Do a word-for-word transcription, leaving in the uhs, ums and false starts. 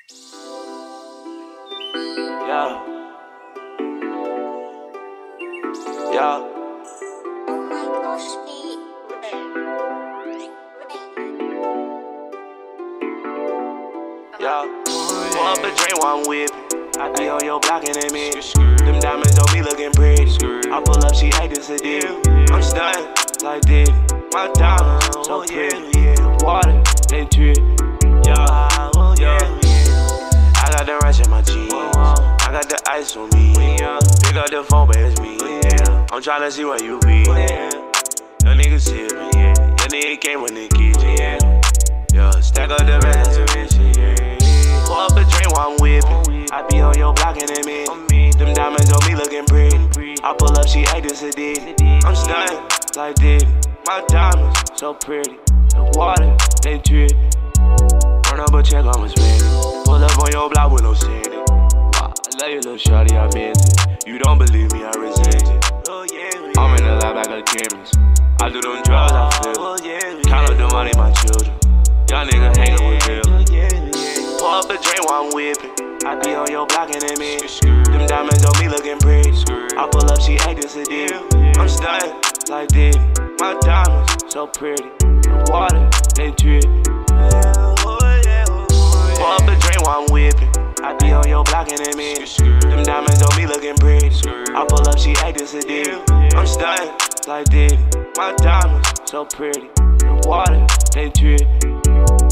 Yeah. Yeah. Yeah. Pour up a drink while I'm whipping. I be on your block and I'm in. Them diamonds don't be looking pretty. I pull up, she hate this a deal. I'm stunned like this. My diamonds so pretty. Water, they drip. Yeah. Yeah. I got the rush in my jeans. I got the ice on me. Pick up the phone, but it's me. I'm tryna see where you be. Young niggas see me. Young nigga came with the kitchen. Yeah, stack up the rest, that's a bitch. Pour up a drink while I'm whipping. I be on your block and I'm in. Them diamonds on me looking pretty. I pull up, she hate this a ditty. I'm stunned like this. My diamonds so pretty. The water, they drip. Run up a check, I'm ready. Pull up on your block with no city. Wow, I love you, little shawty, I miss it. You don't believe me, I resent it. I'm in the lab like a chemist. I do them drugs, I feel it. Count up the money, my children. Young nigga hanging with Bill. Pour up a drink while I'm whipping. I be on your block and I'm in. Them diamonds on me looking pretty. I pull up, she hate this a deal. I'm stunned like this. My diamonds so pretty. The water, they drip. Pour up a drink while I'm whipping. I be on your block and I'm in. Them diamonds on me looking pretty. I pull up, she hate this a deal. I'm stunned like this. My diamonds so pretty. The water, they drip.